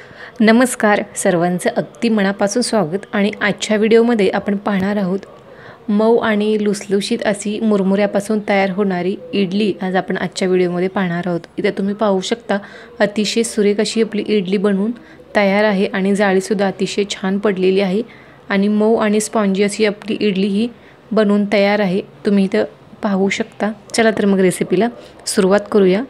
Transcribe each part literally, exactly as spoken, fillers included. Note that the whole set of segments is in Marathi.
नमस्कार सर्वांचं अगदी मनापासून स्वागत। आणि आजच्या व्हिडिओमध्ये आपण पाहणार आहोत मऊ आणि लुसलुशीत अशी मुरमुऱ्यापासून तयार होणारी इडली। आज आपण आजच्या व्हिडिओमध्ये पाहणार आहोत। इथे तुम्ही पाहू शकता अतिशय सुरेख अशी आपली इडली बनवून तयार आहे आणि जाळी सुद्धा अतिशय छान पडलेली आहे आणि मऊ आणि स्पॉन्जी अशी आपली इडली ही बनवून तयार आहे। तुम्ही इथे पाहू शकता। चला तर मग रेसिपीला सुरुवात करूया।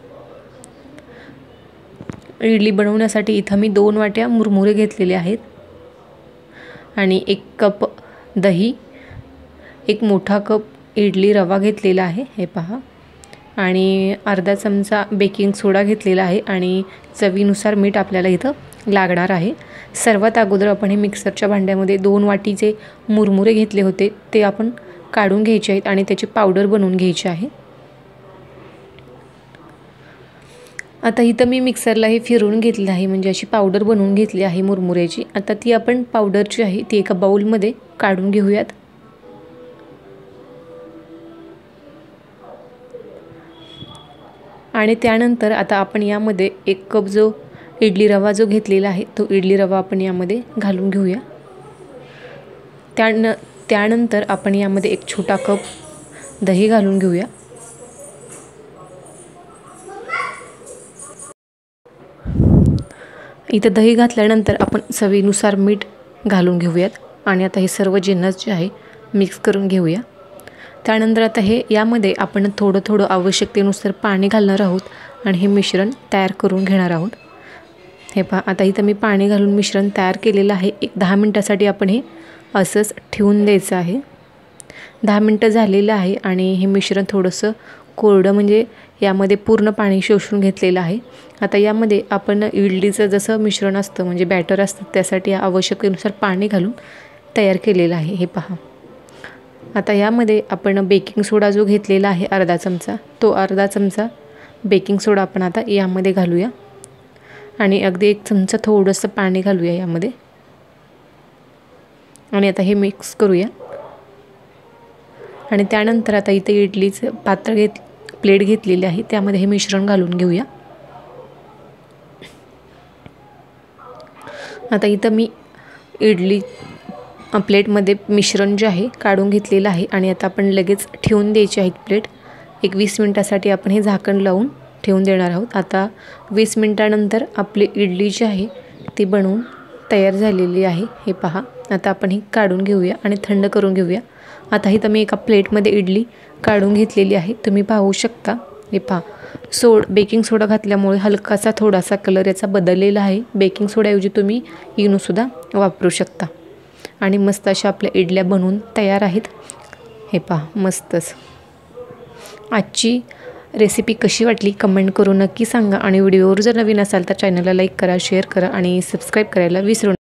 इडली बनवण्यासाठी इथं मी दोन वाट्या मुरमुरे घेतलेले आहेत आणि एक कप दही, एक मोठा कप इडली रवा घेतलेला आहे हे पहा, आणि अर्धा चमचा बेकिंग सोडा घेतलेला आहे आणि चवीनुसार मीठ आपल्याला इथं लागणार आहे। सर्वात अगोदर आपण हे मिक्सरच्या भांड्यामध्ये दोन वाटी जे मुरमुरे घेतले होते ते आपण काढून घ्यायचे आहेत आणि त्याची पावडर बनवून घ्यायची आहे। आता इथं मी मिक्सरला हे फिरवून घेतले आहे, म्हणजे अशी पावडर बनवून घेतली आहे मुरमुऱ्याची। आता ती आपण पावडरची आहे ती एका बाउलमध्ये काढून घेऊयात। आणि त्यानंतर आता आपण यामध्ये एक कप जो इडली रवा जो घेतलेला आहे तो इडली रवा आपण यामध्ये घालून घेऊया। त्यान त्यानंतर आपण यामध्ये एक छोटा कप दही घालून घेऊया। इथे दही घातल्यानंतर आपण चवीनुसार मीठ घालून घेऊयात आणि आता हे सर्व जिन्नस जे आहे मिक्स करून घेऊया। त्यानंतर आता हे यामध्ये आपण थोडं थोडं आवश्यकतेनुसार पाणी घालणार आहोत आणि हे मिश्रण तयार करून घेणार आहोत। हे पहा, आता इथं मी पाणी घालून मिश्रण तयार केलेलं आहे। एक दहा मिनिटासाठी आपण हे असंच ठेवून द्यायचं आहे। दहा मिनिटं झालेलं आहे आणि हे मिश्रण थोडंसं कोरडं, म्हणजे यामध्ये पूर्ण पाणी शोषून घेतलेलं आहे। आता यामध्ये आपण इडलीचं जसं मिश्रण असतं, म्हणजे बॅटर असतं, त्यासाठी आवश्यकतेनुसार पाणी घालून तयार केलेलं आहे हे पहा। आता यामध्ये आपण बेकिंग सोडा जो घेतलेला आहे अर्धा चमचा, तो अर्धा चमचा बेकिंग सोडा आपण आता यामध्ये घालूया आणि अगदी एक चमचा थोडंसं पाणी घालूया यामध्ये आणि आता हे मिक्स करूया। आणि त्यानंतर आता इथे इडलीचं पात्र घेत प्लेट घेतलेली आहे त्यामध्ये हे मिश्रण घालून घेऊया। आता इथं मी इडली प्लेटमध्ये मिश्रण जे आहे काढून घेतलेलं आहे आणि आता आपण लगेच ठेवून द्यायची आहे प्लेट। एक वीस मिनिटासाठी आपण हे झाकण लावून ठेवून देणार आहोत। आता वीस मिनिटानंतर आपली इडली जी आहे ती बनवून तयार झालेली आहे हे पहा। आता आपण ही काढून घेऊया आणि थंड करून घेऊया। आता इथं मी एका प्लेटमध्ये इडली काढून घेतलेली आहे, तुम्ही पाहू शकता हे पहा। सोड बेकिंग सोडा घातल्यामुळे हलकासा थोडासा कलर याचा बदललेला आहे। बेकिंग सोड्याऐवजी तुम्ही इनोसुद्धा वापरू शकता आणि मस्त अशा आपल्या इडल्या बनवून तयार आहेत हे पहा, मस्तच। आजची रेसिपी कशी वाटली कमेंट करून नक्की सांगा आणि व्हिडिओवर जर नवीन असाल तर चॅनलला लाईक करा, शेअर करा आणि सबस्क्राईब करायला विसरू नका।